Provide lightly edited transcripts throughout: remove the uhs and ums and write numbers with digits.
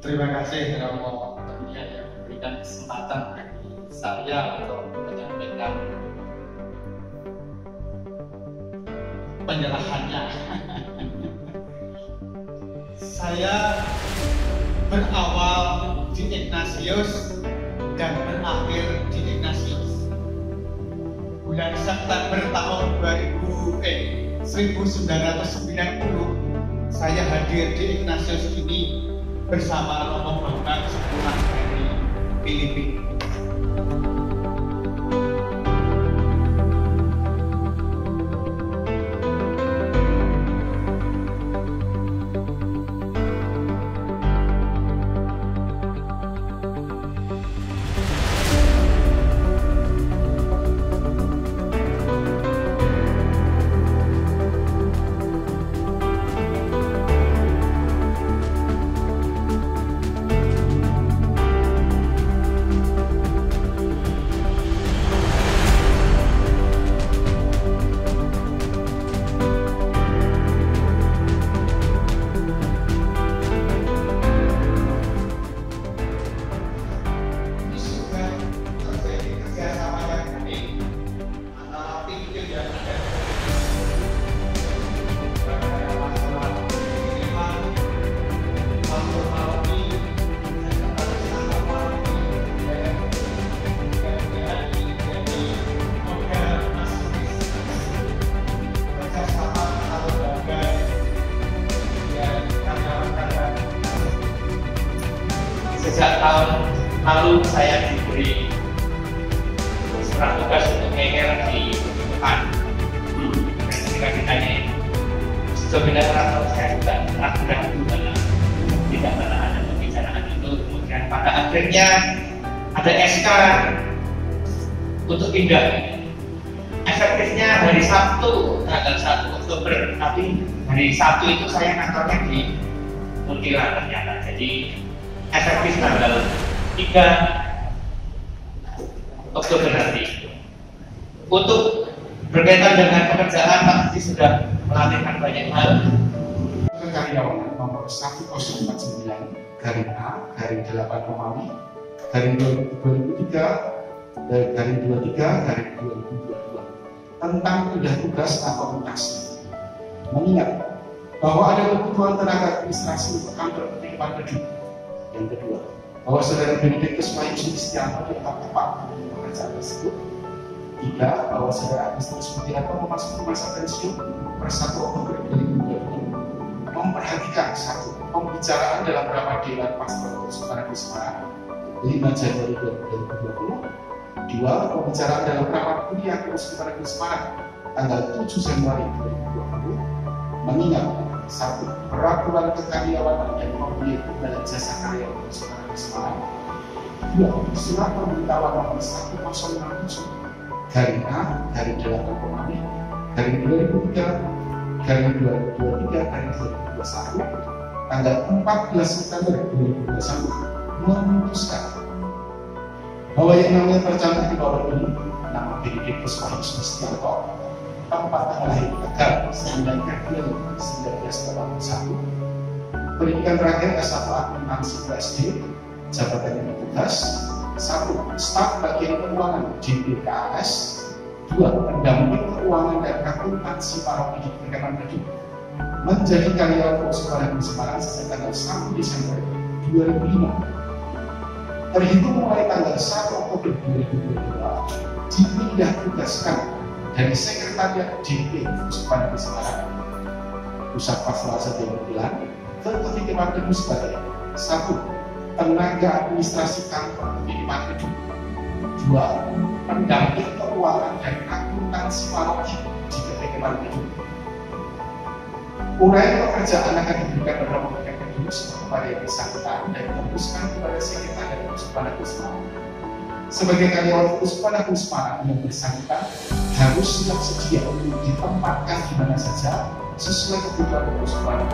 Terima kasih Romo tentunya yang memberikan kesempatan bagi saya untuk menyampaikan penyerahannya. Saya berawal di Ignatius dan berakhir di Ignatius. Bulan September tahun 1990 saya hadir di Ignatius ini bersama Romo Bambang sepulang dari Filipina. Sejak tahun lalu saya diberi surat tugas untuk ngeyel di depan. Dan ketika ditanya sebenarnya orang tua saya juga ragu-ragu karena tidak pernah ada pembicaraan itu. Kemudian pada akhirnya ada SK untuk pindah. Efektifnya hari Sabtu tanggal 1 Oktober, tapi hari Sabtu itu saya kantornya di Mutiara ternyata. Jadi efektif tanggal 3 Oktober nanti. Untuk berkaitan dengan pekerjaan, Pak Budi sudah melatihkan banyak hal. Karyawan nomor 1049 garing A garing 8 Romawi garing 2003 garing 23 garing 2022 tentang pindah tugas atau mutasi. Mengingat bahwa ada kebutuhan tenaga administrasi untuk kantor penerima gedung. Yang kedua, bahwa saudara Benedictus Mayus Kristianto tetap tepat di pekerjaan tersebut. Tiga, bahwa saudara Agustinus Mulyarto memasuki masa pensiun per 1 Oktober 2020 memperhatikan satu, pembicaraan dalam rapat Dewan Pastoral Semarang 5 Januari 2020. Dua, pembicaraan dalam rapat kuliah Semarang tanggal 7 Januari 2020 mengingat satu, peraturan kekaryawanan yang mempunyai imbalan jasa karyawan Semarang. Dua, surat pemberitahuan nomor 1067 garing A garing 8 Romawi garing 2003 garing 2023 garing 2021 tanggal 14 September 2021 memutuskan bahwa yang namanya tercantum di bawah ini nama Benedictus Mayus Kristianto, tempat tanggal lahir Tegal 9 Februari 1981, pendidikan terakhir S1 akuntansi SD, jabatannya bertugas 1. Staf bagian keuangan DPKAS. 2. Pendamping keuangan dan akuntansi paroki di Kementerian menjadi karyawan Semarang sejak tanggal 1 Desember 2005. Terhitung mulai tanggal 1 Oktober 2022 dipindah tugaskan dari Sekretariat DP Semarang Pusat Pastoral Setia Mulia ke Kementerian Gedung sebagai 1. Tenaga administrasi kantor Kementerian Gedung. 2. Pendamping keuangan dan akuntansi paroki di Kementerian Gedung. Uraian pekerjaan akan diberikan kepada Kementerian Gedung kepada yang bersangkutan dan diteruskan kepada Sekretariat Semarang. Sebagai karyawan Semarang yang bersangkutan harus siap sedia untuk ditempatkan di mana saja sesuai kebutuhan Semarang.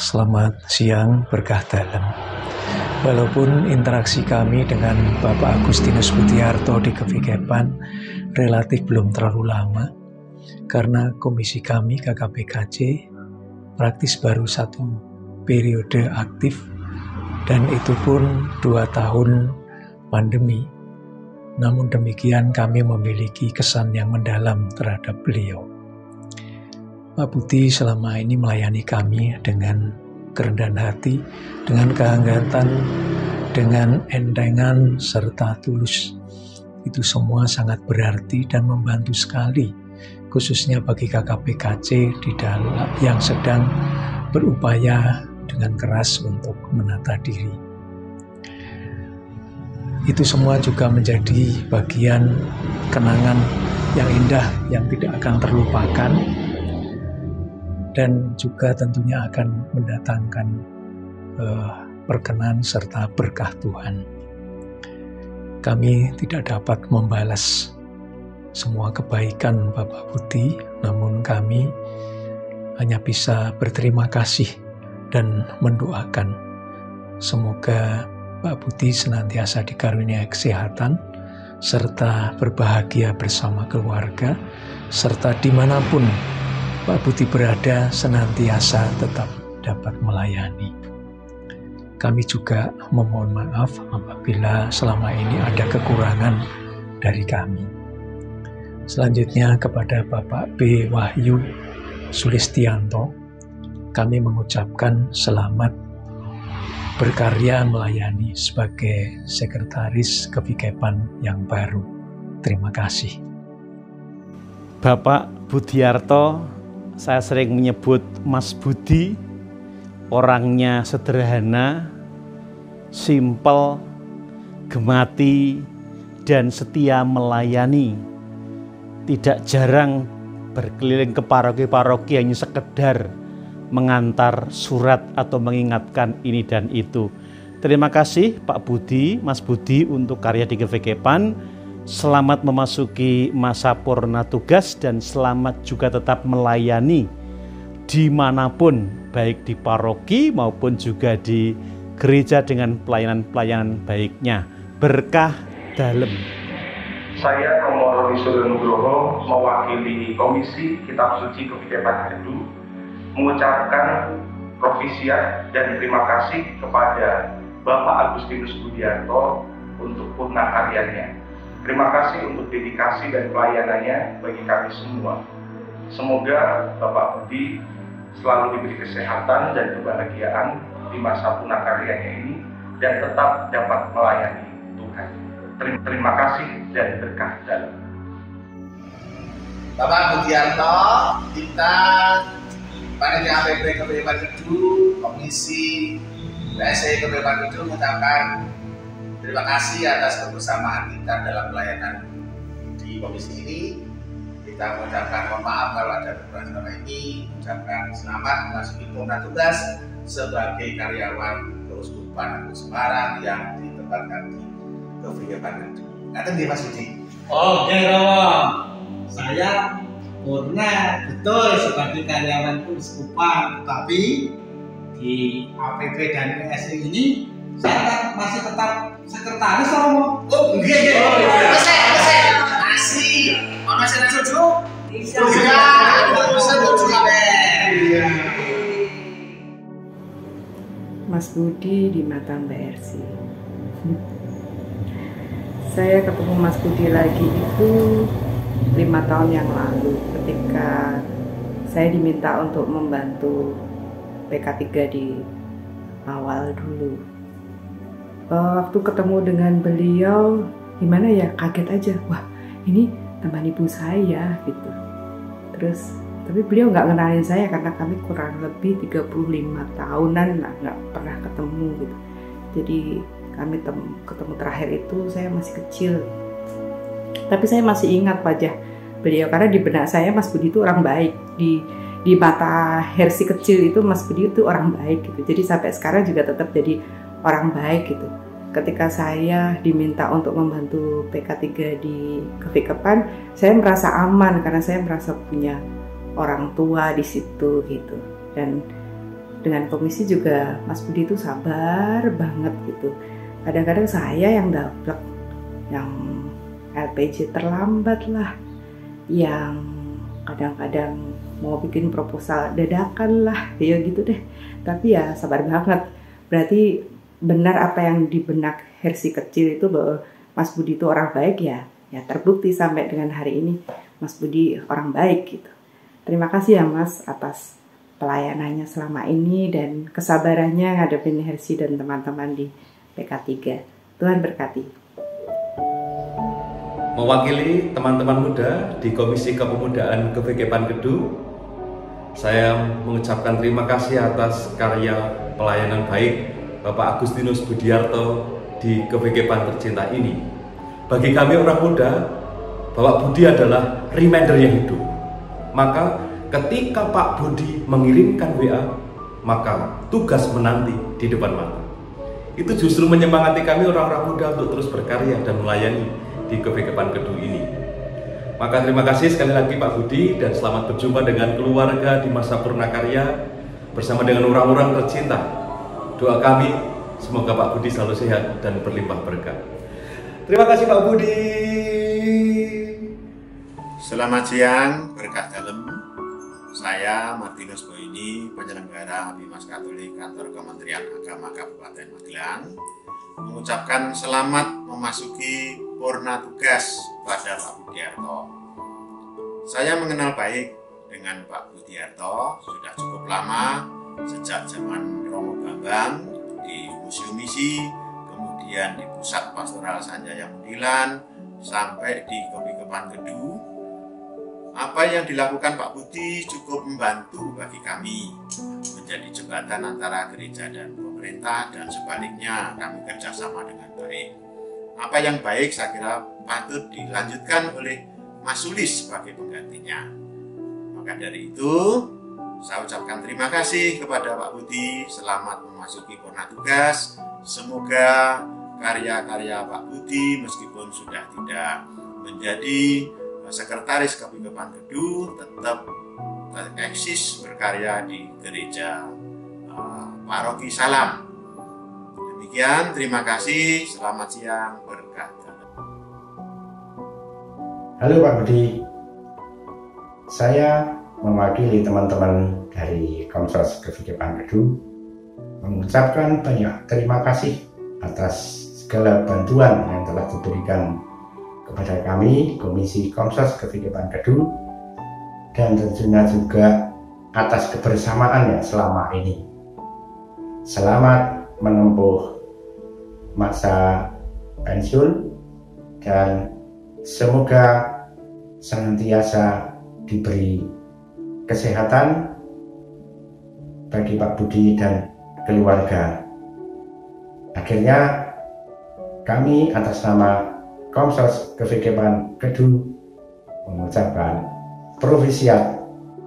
Selamat siang, berkah dalam. Walaupun interaksi kami dengan Bapak Agustinus Budiarto di Kevikepan relatif belum terlalu lama, karena komisi kami KKPKC praktis baru 1 periode aktif, dan itu pun 2 tahun pandemi. Namun demikian kami memiliki kesan yang mendalam terhadap beliau. Pak Budi selama ini melayani kami dengan kerendahan hati, dengan kehangatan, dengan entengan, serta tulus. Itu semua sangat berarti dan membantu sekali, khususnya bagi KKPKC di dalam yang sedang berupaya dengan keras untuk menata diri. Itu semua juga menjadi bagian kenangan yang indah yang tidak akan terlupakan, dan juga tentunya akan mendatangkan perkenan serta berkah Tuhan. Kami tidak dapat membalas semua kebaikan Bapak Budi, namun kami hanya bisa berterima kasih dan mendoakan semoga Pak Budi senantiasa dikaruniai kesehatan serta berbahagia bersama keluarga, serta dimanapun Pak Budi berada senantiasa tetap dapat melayani. Kami juga memohon maaf apabila selama ini ada kekurangan dari kami. Selanjutnya kepada Bapak B. Wahyu Sulistianto, kami mengucapkan selamat berkarya melayani sebagai sekretaris Kevikepan yang baru. Terima kasih. Bapak Budiarto, saya sering menyebut Mas Budi, orangnya sederhana, simpel, gemati, dan setia melayani. Tidak jarang berkeliling ke paroki-paroki hanya sekedar mengantar surat atau mengingatkan ini dan itu. Terima kasih Pak Budi, Mas Budi untuk karya di Kevikepan. Selamat memasuki masa purna tugas dan selamat juga tetap melayani dimanapun, baik di paroki maupun juga di gereja dengan pelayanan-pelayanan baiknya. Berkah dalam. Saya Romo Roni Suryo Nugroho mewakili Komisi Kitab Suci Kevikepan Gedu mengucapkan provisia dan terima kasih kepada Bapak Agustinus Budiarto untuk purna karyanya. Terima kasih untuk dedikasi dan pelayanannya bagi kami semua. Semoga Bapak Budi selalu diberi kesehatan dan kebahagiaan di masa purna karyanya ini dan tetap dapat melayani Tuhan. Terima kasih dan berkah dalam. Bapak Budiarto, kita Panitia APP Kevikepan Gedu, Komisi PSI Kevikepan Gedu mengucapkan terima kasih atas kebersamaan kita dalam pelayanan di komisi ini. Kita mengucapkan mohon maaf kalau ada kekurangan selama ini. Mengucapkan selamat memasuki purna tugas sebagai karyawan Keuskupan Agung Semarang yang ditempatkan di Kevikepan Gedu. Ngaten nggih Mas Budi? Oke Romo, saya purna betul sebagai karyawan Keuskupan, tapi di APP dan PSI ini saya masih tetap sekretaris Romo. Oh, nggih. Masih. Ono sing setuju? Iya. Setuju kabeh. Mas Budi di mata Mbak Ersi. Saya ketemu Mas Budi lagi itu 5 tahun yang lalu ketika saya diminta untuk membantu PK3 di awal dulu. Waktu ketemu dengan beliau, gimana ya, kaget aja. Wah, ini teman ibu saya gitu. Terus, tapi beliau nggak kenalin saya karena kami kurang lebih 35 tahunan nggak pernah ketemu gitu. Jadi kami ketemu terakhir itu saya masih kecil. Tapi saya masih ingat wajah beliau karena di benak saya Mas Budi itu orang baik. Di mata Hersi kecil itu Mas Budi itu orang baik gitu. Jadi sampai sekarang juga tetap jadi orang baik gitu. Ketika saya diminta untuk membantu PK3 di Kevikepan, saya merasa aman karena saya merasa punya orang tua di situ gitu. Dan dengan komisi juga Mas Budi itu sabar banget gitu. Kadang-kadang saya yang dablek, yang LPJ terlambat lah, yang kadang-kadang mau bikin proposal dadakan lah, ya gitu deh. Tapi ya sabar banget. Berarti benar apa yang di benak Hersi kecil itu bahwa Mas Budi itu orang baik ya terbukti sampai dengan hari ini Mas Budi orang baik gitu. Terima kasih ya Mas atas pelayanannya selama ini dan kesabarannya ngadepin Hersi dan teman-teman di PK3. Tuhan berkati. Mewakili teman-teman muda di Komisi Kepemudaan KVKPAN Kedu, saya mengucapkan terima kasih atas karya pelayanan baik Bapak Agustinus Budiarto di KVKPAN tercinta ini. Bagi kami orang muda, Bapak Budi adalah reminder yang hidup. Maka ketika Pak Budi mengirimkan WA, maka tugas menanti di depan mata. Itu justru menyemangati kami orang-orang muda untuk terus berkarya dan melayani di KVKPAN Kedu ini. Maka terima kasih sekali lagi Pak Budi dan selamat berjumpa dengan keluarga di masa purnakarya bersama dengan orang-orang tercinta. Doa kami semoga Pak Budi selalu sehat dan berlimpah berkah. Terima kasih Pak Budi. Selamat siang, berkah dalam. Saya Martinus Boini, penyelenggara Bimas Katolik Kantor Kementerian Agama Kabupaten Magelang, mengucapkan selamat memasuki purna tugas pada Pak Budiarto. Saya mengenal baik dengan Pak Budiarto sudah cukup lama, sejak zaman Romo Bambang di Museum Misi, kemudian di Pusat Pastoral Sanjaya Mundilan, sampai di KVKPAN Kedu. Apa yang dilakukan Pak Budi cukup membantu bagi kami, menjadi jembatan antara gereja dan pemerintah, dan sebaliknya kami kerjasama dengan baik. Apa yang baik saya kira patut dilanjutkan oleh Mas Sulis sebagai penggantinya. Maka dari itu saya ucapkan terima kasih kepada Pak Budi, selamat memasuki purna tugas. Semoga karya-karya Pak Budi meskipun sudah tidak menjadi sekretaris KVKPAN Kedu tetap eksis berkarya di gereja Paroki Salam. Demikian, terima kasih, selamat siang, berkah. Halo Pak Budi, saya mewakili teman-teman dari Komsos KVKPAN Kedu mengucapkan banyak terima kasih atas segala bantuan yang telah diberikan kepada kami Komisi Komsos KVKPAN Kedu, dan tentunya juga atas kebersamaannya selama ini. Selamat menempuh masa pensiun dan semoga senantiasa diberi kesehatan bagi Pak Budi dan keluarga. Akhirnya kami atas nama Komsos KVKPAN Kedu mengucapkan provisiat.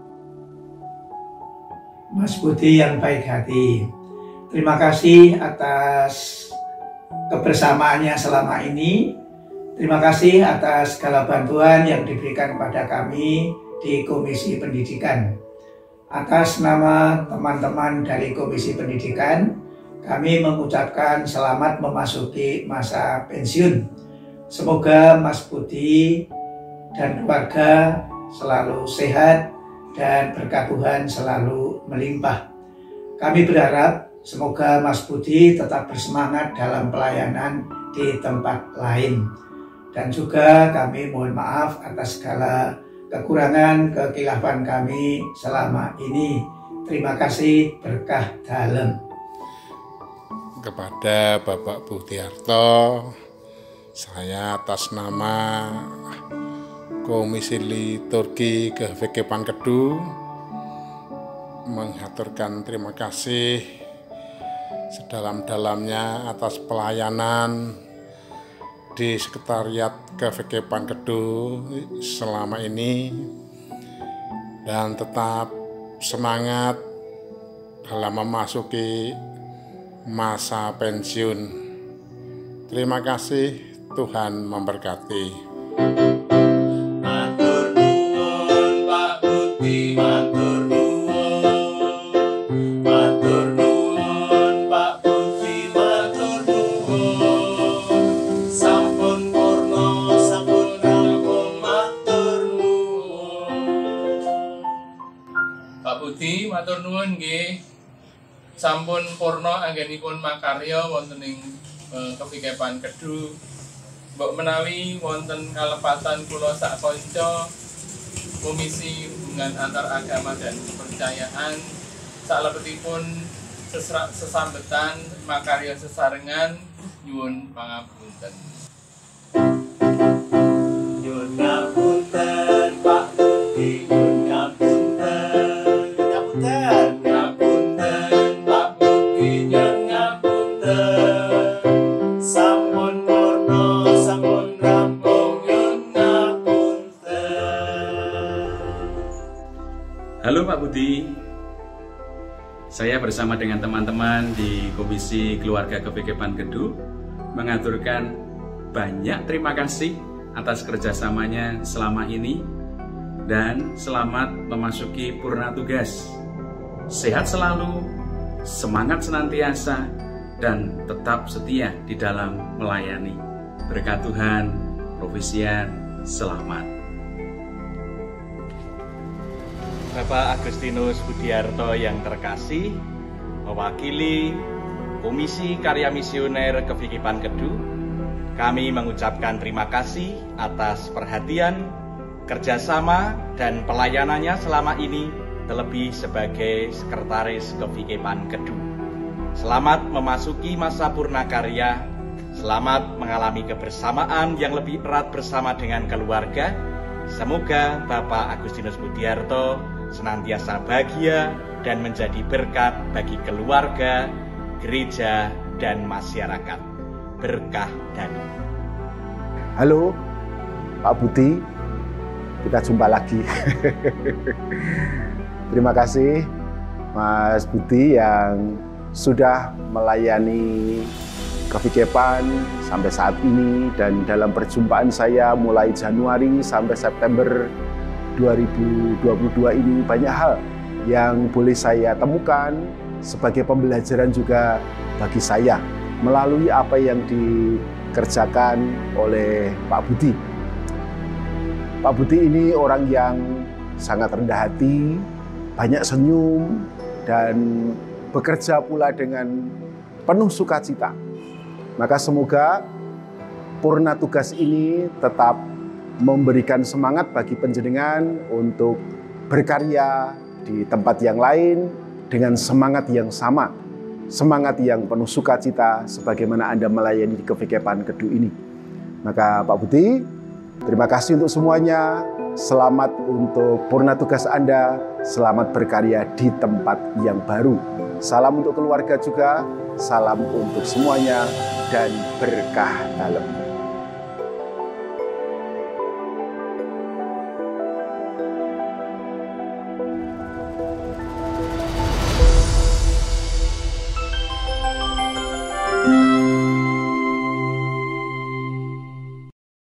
Mas Budi yang baik hati, terima kasih atas kebersamaannya selama ini. Terima kasih atas segala bantuan yang diberikan kepada kami di Komisi Pendidikan. Atas nama teman-teman dari Komisi Pendidikan, kami mengucapkan selamat memasuki masa pensiun. Semoga Mas Budi dan keluarga selalu sehat dan berkat Tuhan selalu melimpah. Kami berharap semoga Mas Budi tetap bersemangat dalam pelayanan di tempat lain. Dan juga kami mohon maaf atas segala kekurangan, kekhilafan kami selama ini. Terima kasih, berkah dalam. Kepada Bapak Budiarto, saya atas nama Komisi Liturgi KVKPAN Kedu mengaturkan terima kasih sedalam-dalamnya atas pelayanan di Sekretariat KVKPAN Kedu selama ini, dan tetap semangat dalam memasuki masa pensiun. Terima kasih, Tuhan memberkati. Matur nuwun Pak Budi, matur nuwun. Budi matur nuwun nggih. Sampun purna anggenipun makarya wonten ing Kepikepan Kedu. Mbok menawi wonten kalepatan kula sak kanca Komisi Hubungan Antar Agama dan Kepercayaan salebetipun sesambetan makarya sesarengan nyuwun pangapunten. Nyuwun ngapunten Pak Budi, nyuwun ngapunten. Ngapunten. Ngapunten Pak Budi, nyuwun ngapunten. Sampun purna, sampun rampung, nyuwun ngapunten. Halo Pak Budi. Saya bersama dengan teman-teman di Komisi Keluarga Kepikepan Kedu mengaturkan banyak terima kasih atas kerjasamanya selama ini dan selamat memasuki purna tugas. Sehat selalu, semangat senantiasa, dan tetap setia di dalam melayani. Berkat Tuhan, Profesian, selamat. Bapak Agustinus Budiarto yang terkasih, mewakili Komisi Karya Misioner Kepikepan Kedu, kami mengucapkan terima kasih atas perhatian, kerjasama, dan pelayanannya selama ini, terlebih sebagai Sekretaris Kepikepan Kedu. Selamat memasuki masa purna karya, selamat mengalami kebersamaan yang lebih erat bersama dengan keluarga. Semoga Bapak Agustinus Budiarto senantiasa bahagia dan menjadi berkat bagi keluarga, gereja, dan masyarakat. Berkah Danu. Halo Pak Budi, kita jumpa lagi. Terima kasih Mas Budi yang sudah melayani Kepikepan sampai saat ini, dan dalam perjumpaan saya mulai Januari sampai September 2022 ini banyak hal yang boleh saya temukan sebagai pembelajaran juga bagi saya melalui apa yang dikerjakan oleh Pak Budi. Pak Budi ini orang yang sangat rendah hati, banyak senyum, dan bekerja pula dengan penuh sukacita. Maka semoga purna tugas ini tetap memberikan semangat bagi panjenengan untuk berkarya di tempat yang lain dengan semangat yang sama, semangat yang penuh sukacita sebagaimana Anda melayani di Kepikepan Kedu ini. Maka Pak Budi, terima kasih untuk semuanya. Selamat untuk purna tugas Anda, selamat berkarya di tempat yang baru. Salam untuk keluarga juga, salam untuk semuanya, dan berkah dalam.